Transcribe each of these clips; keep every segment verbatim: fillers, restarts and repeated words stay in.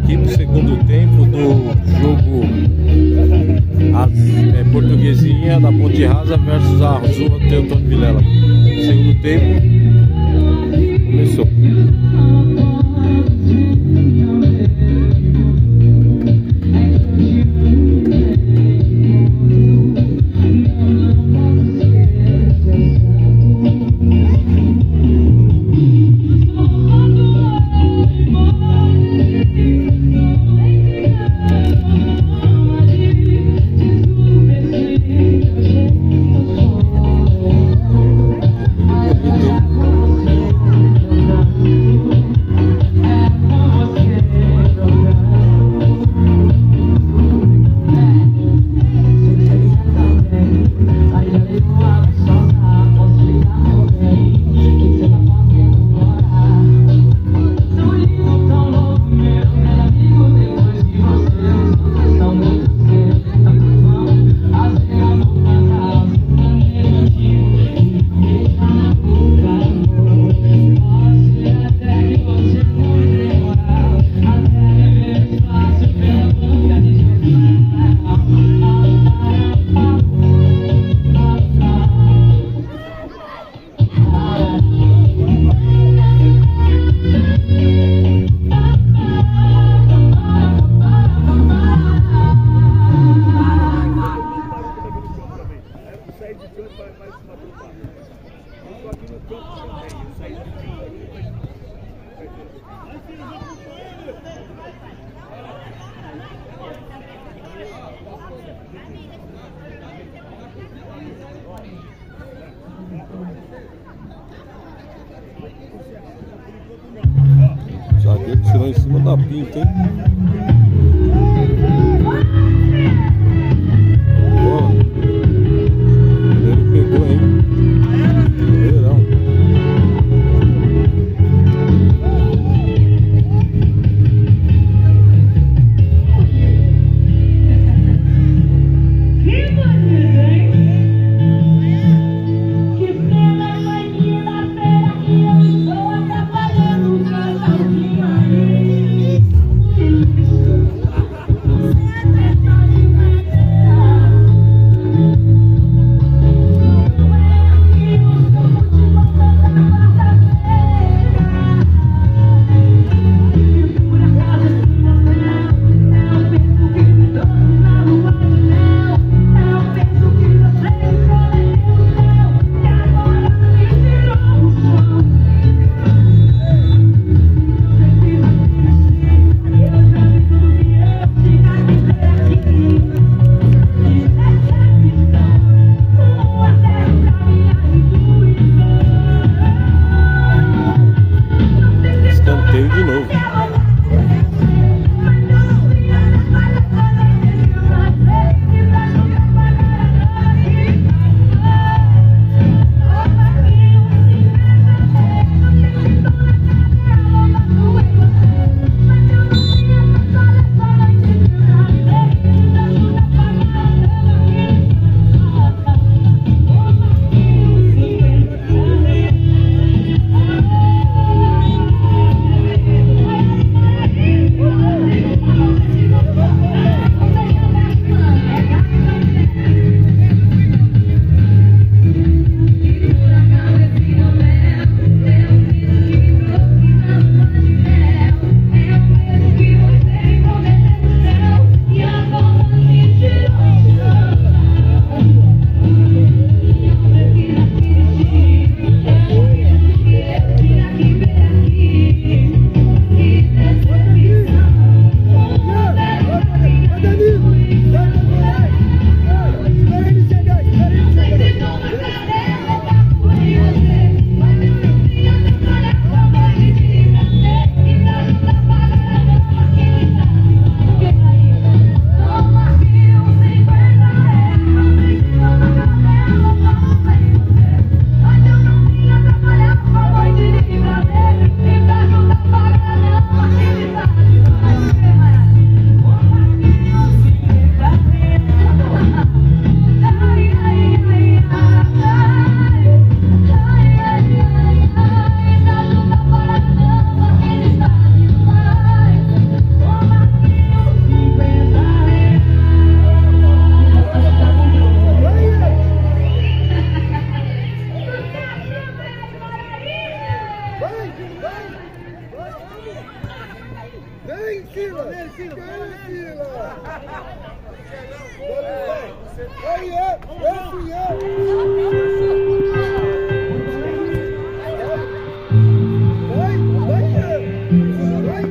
aqui pro segundo tempo do jogo As, é, Portuguesinha da Ponte Rasa versus a Azul Teotônio Vilela. Segundo tempo começou. Zagueiro tirou em cima da pinta, hein? Boa. Ele pegou, hein? Verão. De novo. Vem, Sila! Vem, Sila! Aí é! Esse é! Vai, vai, vai!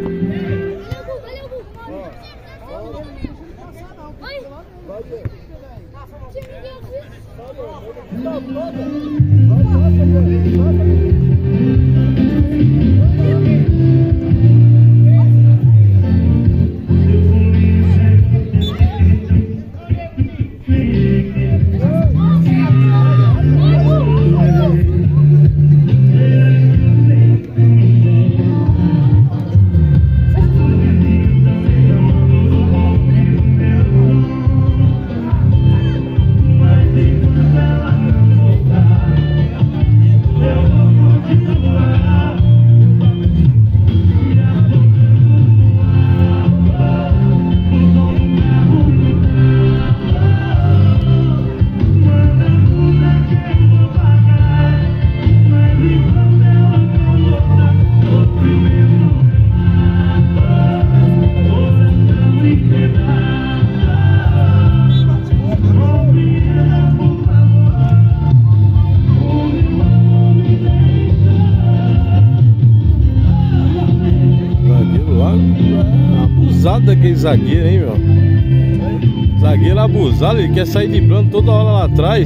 Abusado daquele zagueiro, hein, meu? Zagueiro abusado, ele quer sair de plano toda hora lá atrás.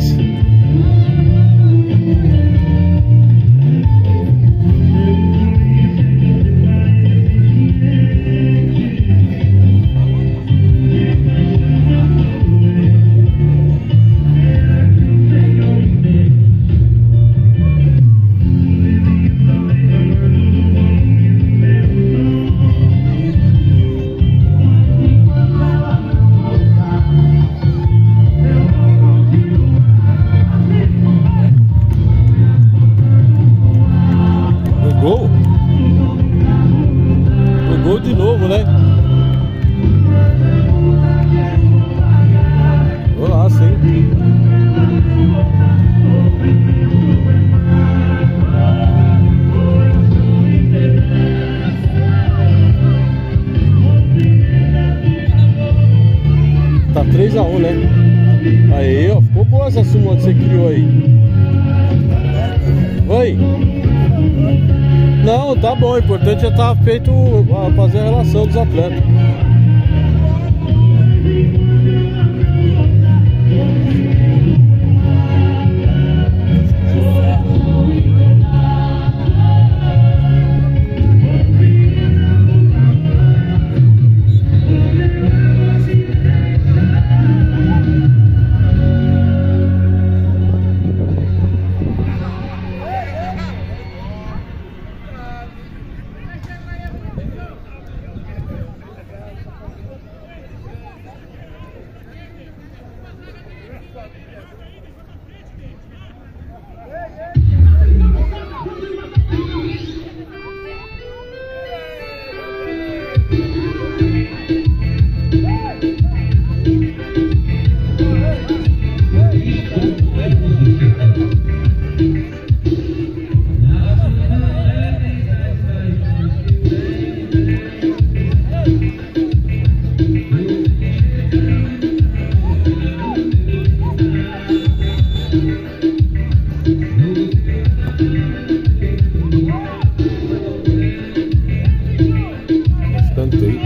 Gol? O gol de novo, né? Vou lá, sim. Tá três a um, né? Aí, ó, ficou boa essa súmula que você criou aí. Oi? Não, tá bom, o importante é estar feito a fazer a relação dos atletas. Escanteio.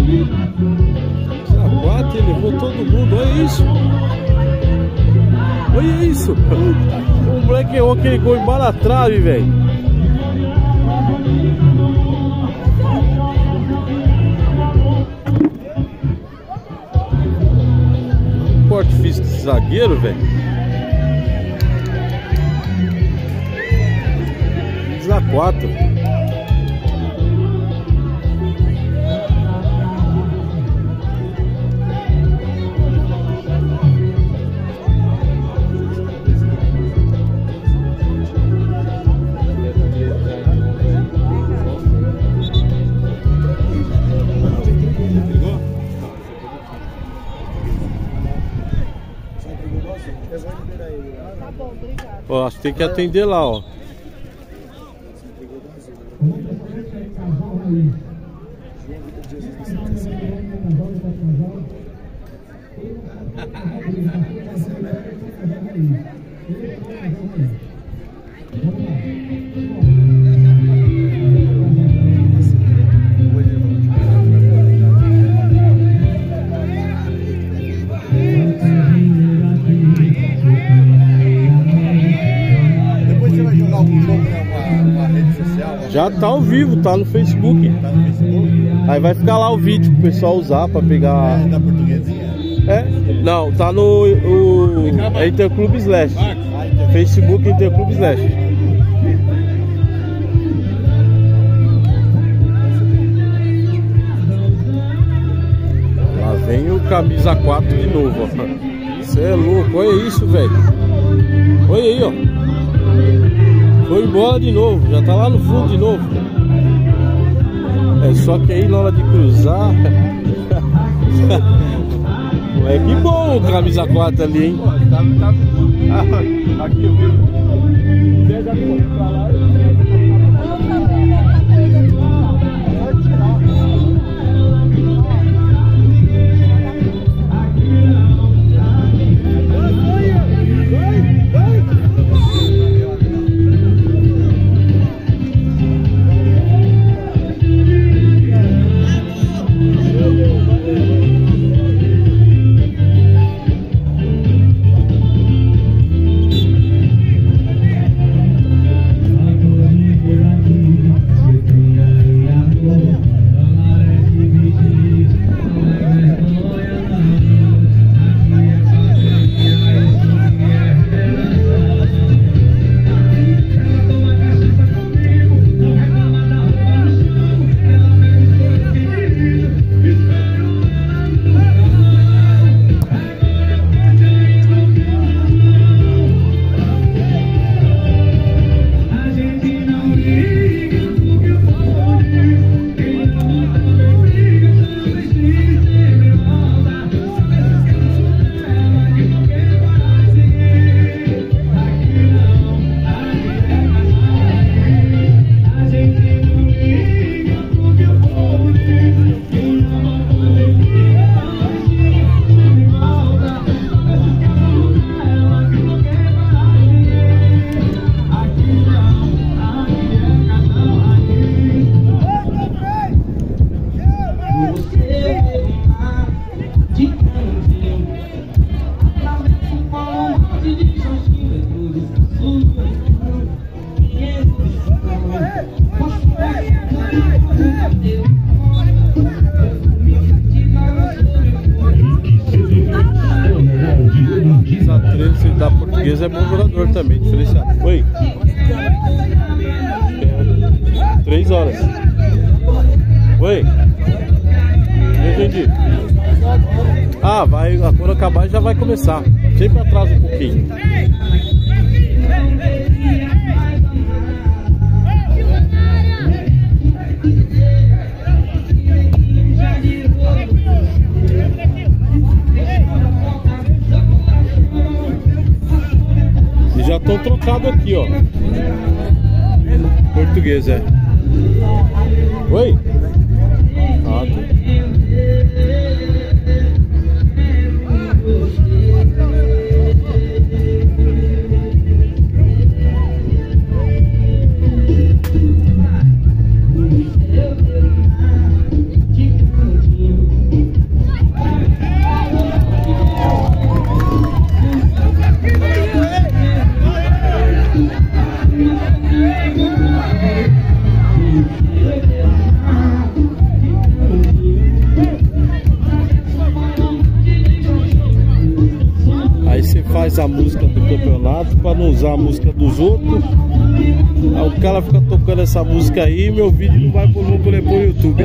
A quatro, ele levou todo mundo, olha isso. Olha isso. O moleque errou aquele gol embaixo da trave, velho. Corte físico de zagueiro, velho. A quatro. Ó, acho que tem que atender lá, ó. Depois você vai jogar algum jogo na rede social? Já tá ao vivo, tá no Facebook. Tá no Facebook? Aí vai ficar lá o vídeo pro pessoal usar pra pegar. É da Portuguesinha? É? Não, tá no o, é Interclube Slash. Facebook Interclube Slash. Lá vem o camisa quatro de novo, ó. Você é louco, olha isso, velho. Olha aí, ó. Foi embora de novo, já tá lá no fundo de novo. É só que aí na hora de cruzar. É que bom o camisa quatro ali, hein? Tá, tá... Ah, aqui eu vi. Pega pra lá e... Da Portuguesa é bom jogador também, diferenciado. Oi. É, três horas. Oi. Não entendi. Ah, vai, quando acabar já vai começar. Sempre atrasa um pouquinho. Já estão trocados aqui, ó. Português, é. Oi? Ah, tá. essa música do campeonato para não usar a música dos outros. Aí o cara fica tocando essa música aí e meu vídeo não vai não poder pôr no YouTube.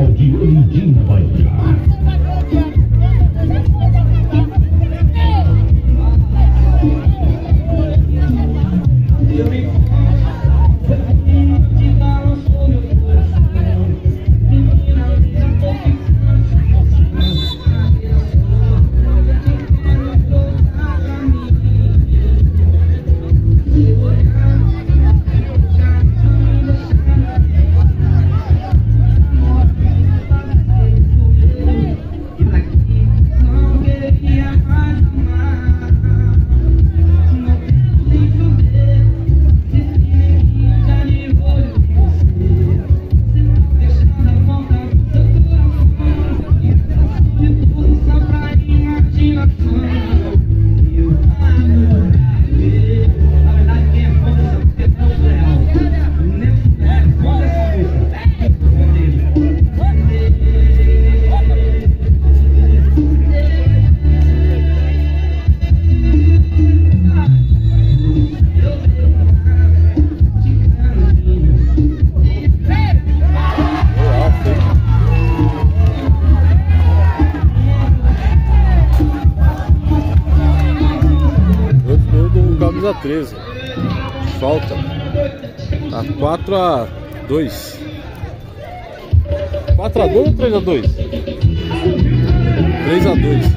treze. Falta. Tá quatro a dois. quatro a dois ou três a dois? três a dois.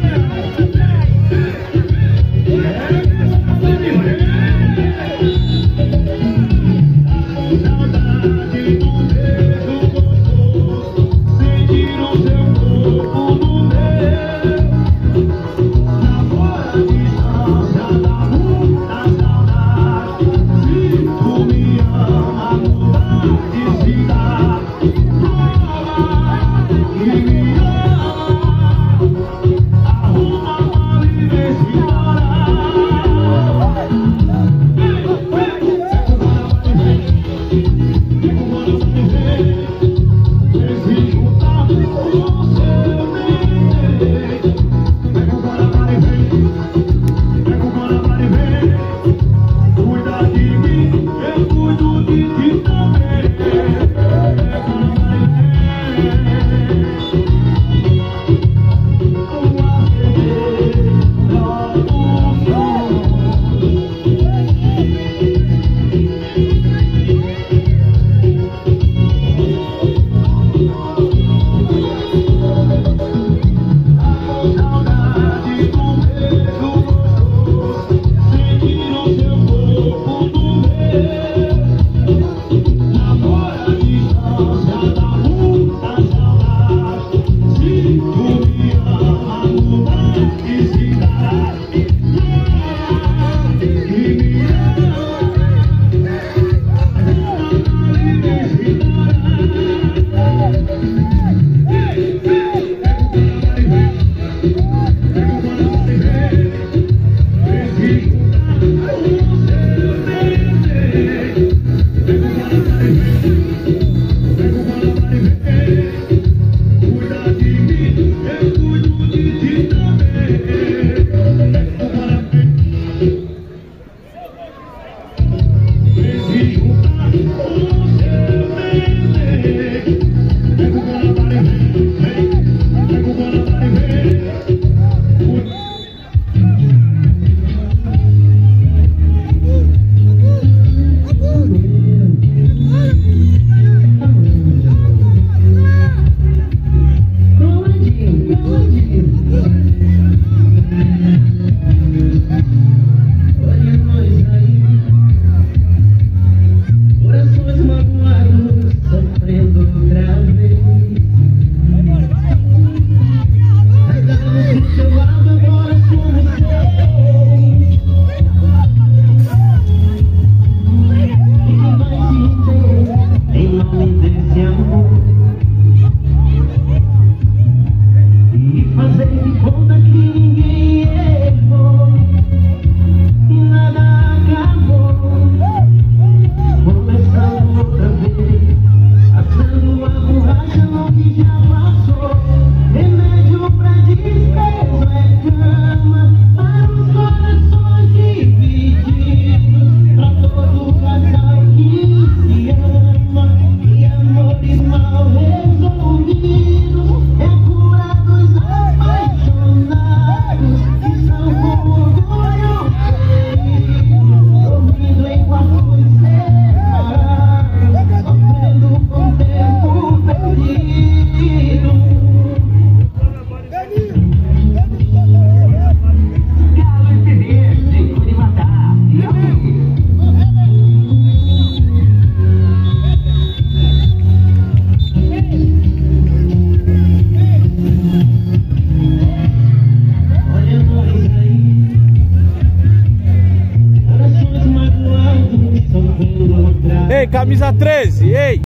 Arruma uma universidade. camisa treze, ei!